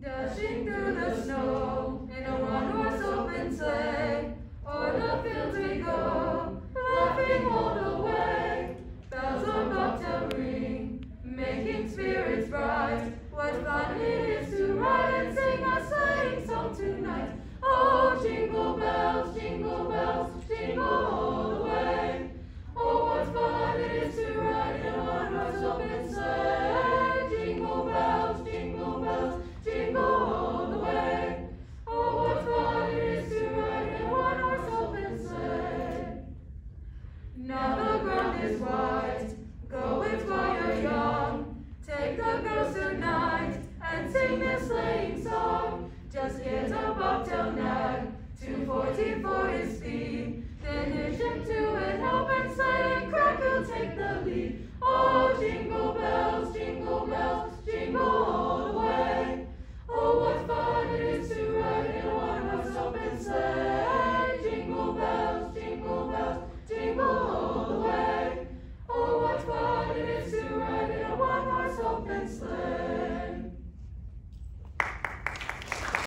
Dashing through the snow in a one-horse open sleigh, o'er the fields we go, laughing all the way. Bells on bobtail ring, making spirits bright. What fun it is to ride and sing a sleighing song tonight. Oh, jingle bells, jingle all the way. Oh, what fun it is to ride in a one-horse open sleigh. Jingle bells, jingle all the way. Oh, what fun it is to ride in a one-horse open sleigh. Now the ground is white, go it while you're young. Take the girls tonight and sing this sleighing song. Just get a bobtail nag, 240 for his speed. Then hitch him to it, help and sleigh, and crack he'll take the lead. Oh, jingle bells, jingle all the way. Oh, what fun it is to ride in a one-horse open sleigh. Jingle bells, jingle all the way. Oh, what fun it is to ride in a one-horse open sleigh.